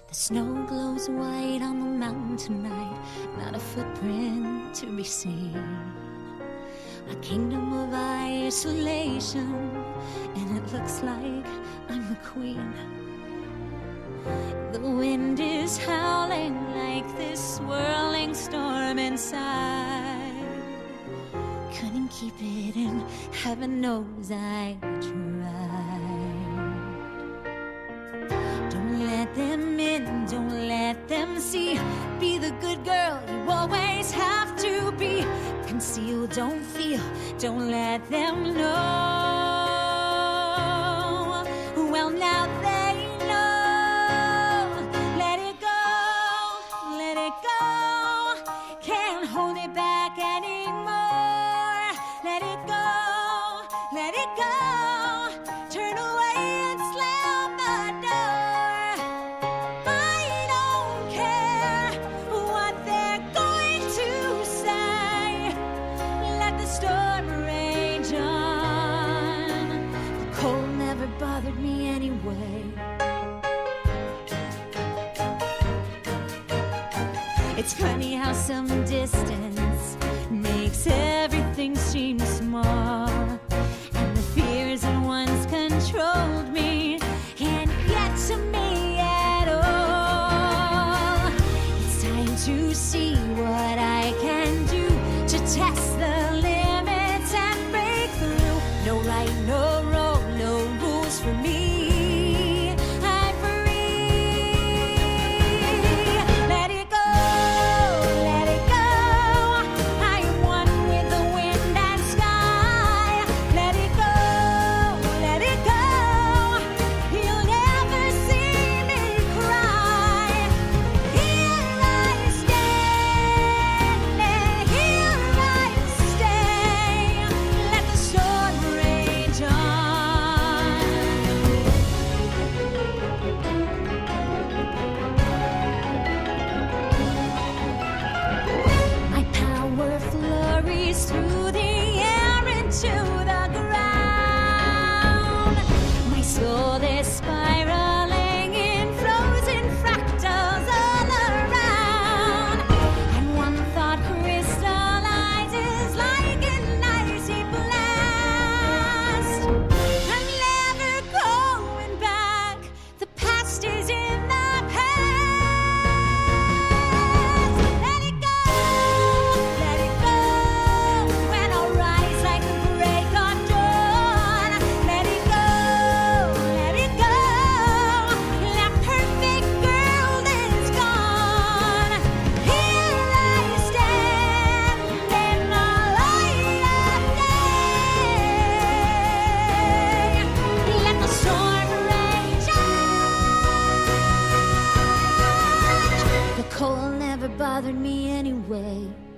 The snow glows white on the mountain tonight, not a footprint to be seen. A kingdom of isolation, and it looks like I'm the queen. The wind is howling like this swirling storm inside. Couldn't keep it in, heaven knows I tried. Don't let them in, don't let them see. Be the good girl you always have to be. Conceal, don't feel, don't let them know. Well, now they know. Let it go, let it go. Can't hold it back anymore. Let it go, let it go. Turn away and slam the door. I don't care what they're going to say. Let the storm rage on. The cold never bothered me anyway. It's funny how some distance makes everything seem small. And the fears that once controlled me can't get to me at all. It's time to see what I can do to test the limits and break through. No right, no wrong, no rules for me. I'm free. Let it go, let it go. I am one with the wind and sky. Let it go, let it go. You'll never see me cry. Here I stand, and here I stay. Let the storm rage on. My power flurries through the air into the ground. My soul is spiraling in frozen fractals all around. And one thought crystallizes like an icy blast. I'm never going back. The past is in the past. Let it go, let it go. When I'll rise like the break of dawn. Let it go, let it go. That perfect girl is gone. Here I stand in the light of day. Let the storm rage on. The cold never bothered me anyway.